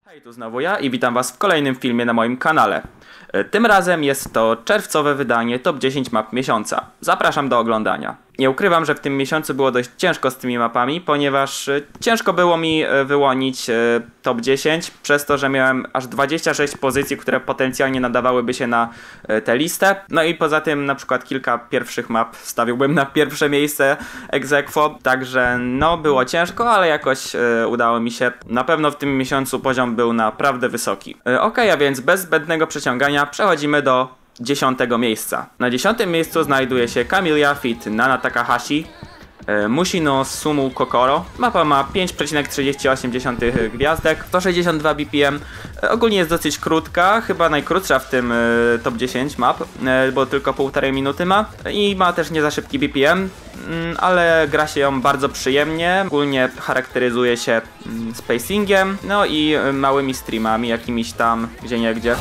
Hej, tu znowu ja i witam was w kolejnym filmie na moim kanale. Tym razem jest to czerwcowe wydanie Top 10 map miesiąca. Zapraszam do oglądania. Nie ukrywam, że w tym miesiącu było dość ciężko z tymi mapami, ponieważ ciężko było mi wyłonić top 10, przez to, że miałem aż 26 pozycji, które potencjalnie nadawałyby się na tę listę. No i poza tym na przykład kilka pierwszych map stawiłbym na pierwsze miejsce ex aequo, także no było ciężko, ale jakoś udało mi się. Na pewno w tym miesiącu poziom był naprawdę wysoki. Okej, a więc bez zbędnego przeciągania przechodzimy do 10. miejsca. Na 10. miejscu znajduje się Camilla feat. Nana Takahashi, Mushi no Sumu Kokoro. Mapa ma 5,38 gwiazdek, 162 BPM. Ogólnie jest dosyć krótka, chyba najkrótsza w tym top 10 map, bo tylko 1,5 minuty ma i ma też nie za szybki BPM, ale gra się ją bardzo przyjemnie. Ogólnie charakteryzuje się spacingiem, no i małymi streamami jakimiś tam gdzieniegdzie.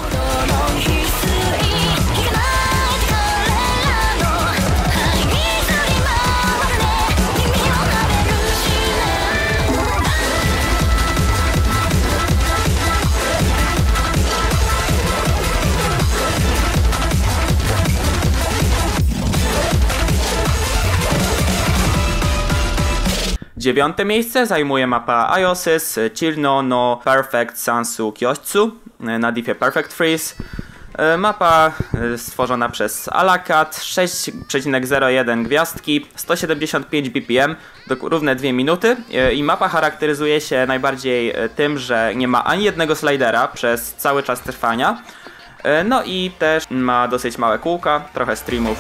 Dziewiąte miejsce zajmuje mapa Iosys Chirno no Perfect Sansu Kyotsu na diffie Perfect Freeze. Mapa stworzona przez Alakat, 6,01 gwiazdki, 175 BPM, równe 2 minuty i mapa charakteryzuje się najbardziej tym, że nie ma ani jednego slidera przez cały czas trwania, no i też ma dosyć małe kółka, trochę streamów.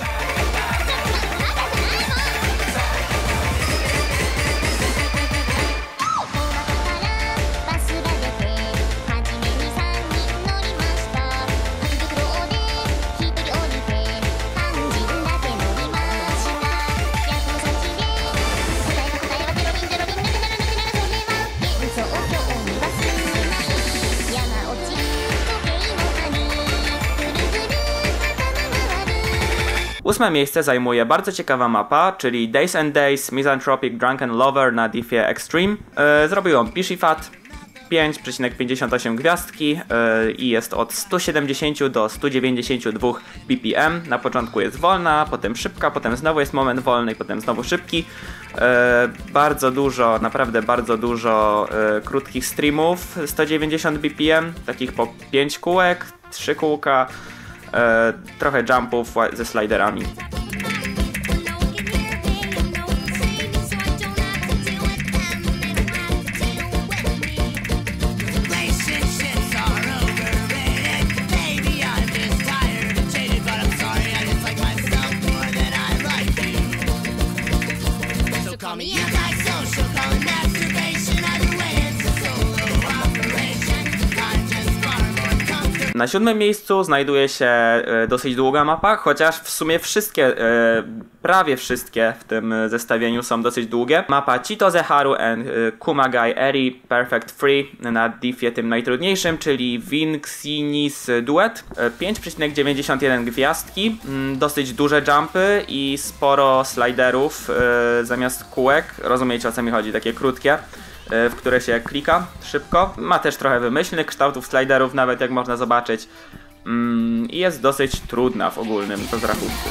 Ósme miejsce zajmuje bardzo ciekawa mapa, czyli Days and Days Misanthropic Drunken Lover na diffie Extreme. Zrobił ją Pishifat, 5,58 gwiazdki i jest od 170 do 192 BPM. Na początku jest wolna, potem szybka, potem znowu jest moment wolny i potem znowu szybki. Bardzo dużo, naprawdę bardzo dużo krótkich streamów, 190 BPM, takich po 5 kółek, 3 kółka. Trochę jumpów ze sliderami. Na 7. miejscu znajduje się dosyć długa mapa, chociaż w sumie wszystkie, prawie wszystkie w tym zestawieniu są dosyć długie. Mapa Chitose Haru and Kumagai Eri Perfect Free na diffie tym najtrudniejszym, czyli Vinxinis Duet. 5,91 gwiazdki, dosyć duże jumpy i sporo sliderów zamiast kółek. Rozumiecie, o co mi chodzi, takie krótkie, w które się klika szybko. Ma też trochę wymyślnych kształtów sliderów, nawet jak można zobaczyć. I jest dosyć trudna w ogólnym rozrachunku.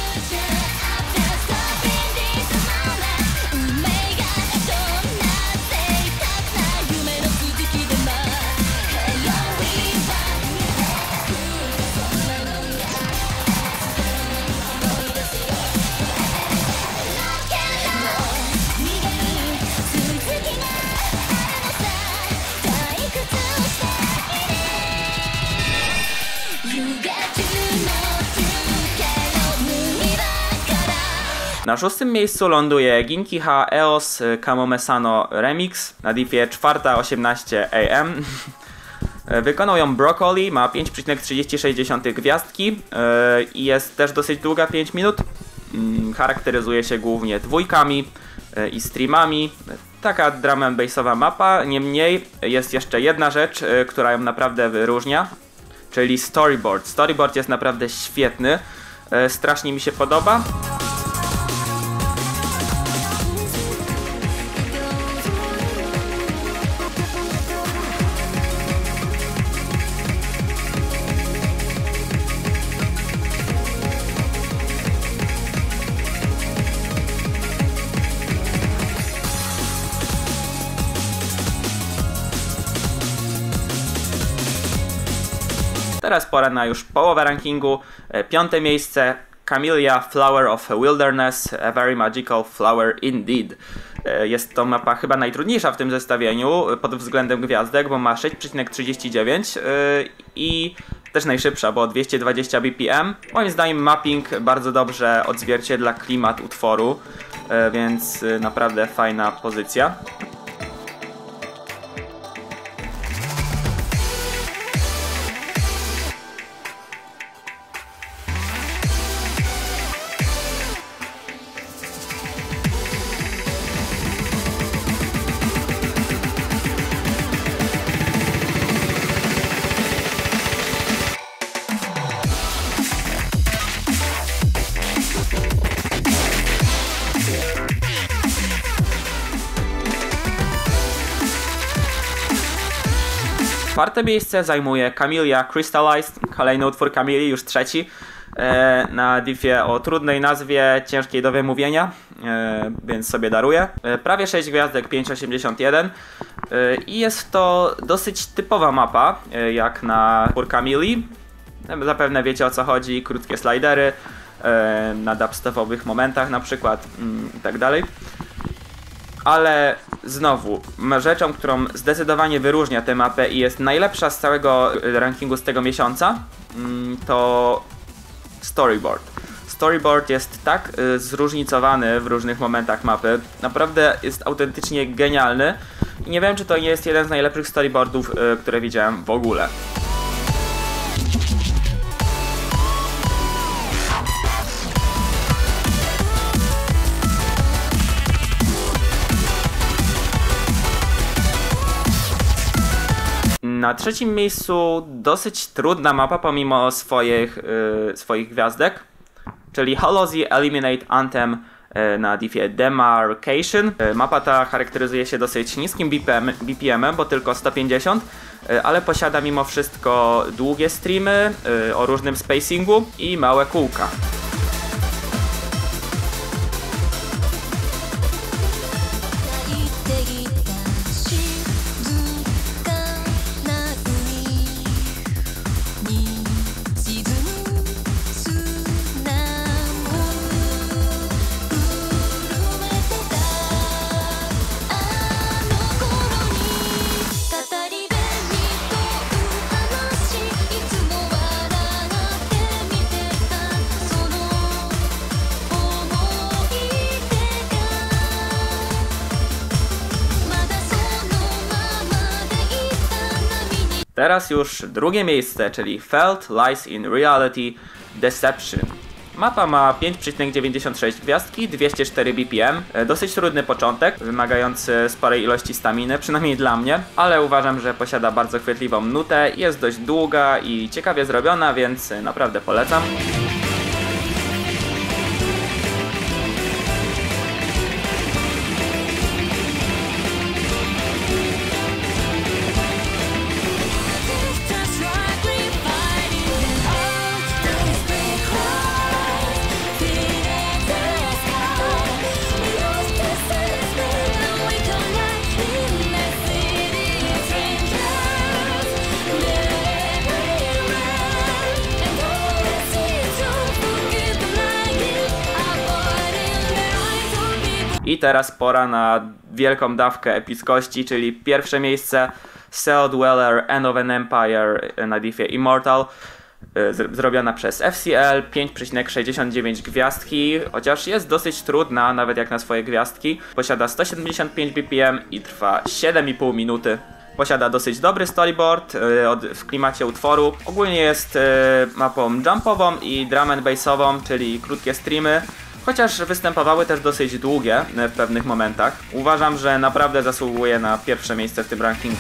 Na 6. miejscu ląduje Ginkiha EOS Kamomesano Remix na diffie 4:18 AM. Wykonał ją Broccoli, ma 5,36 gwiazdki i jest też dosyć długa, 5 minut. Charakteryzuje się głównie dwójkami i streamami. Taka drum and bassowa mapa, niemniej jest jeszcze jedna rzecz, która ją naprawdę wyróżnia, czyli storyboard. Storyboard jest naprawdę świetny, strasznie mi się podoba. Teraz pora na już połowę rankingu. 5. miejsce Camellia Flower of Wilderness, a very magical flower indeed. Jest to mapa chyba najtrudniejsza w tym zestawieniu pod względem gwiazdek, bo ma 6,39 i też najszybsza, bo 220 BPM. Moim zdaniem mapping bardzo dobrze odzwierciedla klimat utworu, więc naprawdę fajna pozycja. Czwarte miejsce zajmuje Camellia Crystallized, kolejny utwór Camellii, już trzeci na diffie o trudnej nazwie, ciężkiej do wymówienia, więc sobie daruję. Prawie 6 gwiazdek, 5,81 i jest to dosyć typowa mapa, jak na utwór Camellii. Zapewne wiecie, o co chodzi, krótkie slidery na dubstepowych momentach na przykład i tak dalej. Ale znowu, rzeczą, którą zdecydowanie wyróżnia tę mapę i jest najlepsza z całego rankingu z tego miesiąca, to storyboard. Storyboard jest tak zróżnicowany w różnych momentach mapy, naprawdę jest autentycznie genialny i nie wiem, czy to nie jest jeden z najlepszych storyboardów, które widziałem w ogóle. Na trzecim miejscu dosyć trudna mapa pomimo swoich gwiazdek, czyli Hallozy Eliminate Anthem na diffie Demarcation. Mapa ta charakteryzuje się dosyć niskim BPM-em, bo tylko 150, ale posiada mimo wszystko długie streamy o różnym spacingu i małe kółka. Teraz już drugie miejsce, czyli Felt Lies in Reality Deception. Mapa ma 5,96 gwiazdki, 204 BPM, dosyć trudny początek, wymagający sporej ilości staminy, przynajmniej dla mnie, ale uważam, że posiada bardzo chwytliwą nutę, jest dość długa i ciekawie zrobiona, więc naprawdę polecam. I teraz pora na wielką dawkę epickości, czyli pierwsze miejsce Cell Dweller End of an Empire na diffie Immortal, zrobiona przez FCL, 5,69 gwiazdki, chociaż jest dosyć trudna, nawet jak na swoje gwiazdki. Posiada 175 BPM i trwa 7,5 minuty. Posiada dosyć dobry storyboard w klimacie utworu. Ogólnie jest mapą jumpową i drum and bassową, czyli krótkie streamy. Chociaż występowały też dosyć długie w pewnych momentach. Uważam, że naprawdę zasługuje na pierwsze miejsce w tym rankingu.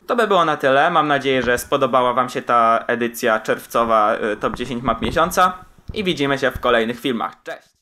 To by było na tyle. Mam nadzieję, że spodobała Wam się ta edycja czerwcowa Top 10 Map Miesiąca i widzimy się w kolejnych filmach. Cześć!